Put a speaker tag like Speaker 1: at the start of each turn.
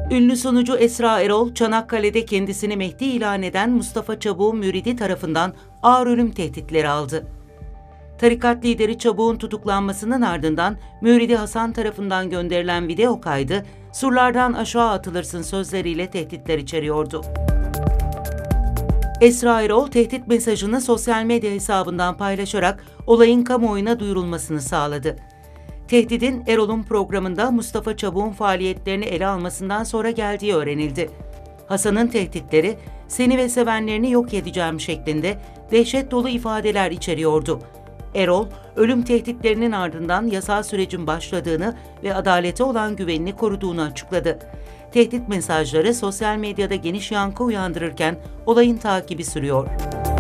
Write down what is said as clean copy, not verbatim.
Speaker 1: Ünlü sunucu Esra Erol, Çanakkale'de kendisini Mehdi ilan eden Mustafa Çabuk'un müridi tarafından ağır ölüm tehditleri aldı. Tarikat lideri Çabuk'un tutuklanmasının ardından müridi Hasan tarafından gönderilen video kaydı, "Surlardan aşağı atılırsın" sözleriyle tehditler içeriyordu. Esra Erol, tehdit mesajını sosyal medya hesabından paylaşarak olayın kamuoyuna duyurulmasını sağladı. Tehdidin Erol'un programında Mustafa Çabuk'un faaliyetlerini ele almasından sonra geldiği öğrenildi. Hasan'ın tehditleri, "Seni ve sevenlerini yok edeceğim" şeklinde dehşet dolu ifadeler içeriyordu. Erol, ölüm tehditlerinin ardından yasal sürecin başladığını ve adalete olan güvenini koruduğunu açıkladı. Tehdit mesajları sosyal medyada geniş yankı uyandırırken olayın takibi sürüyor.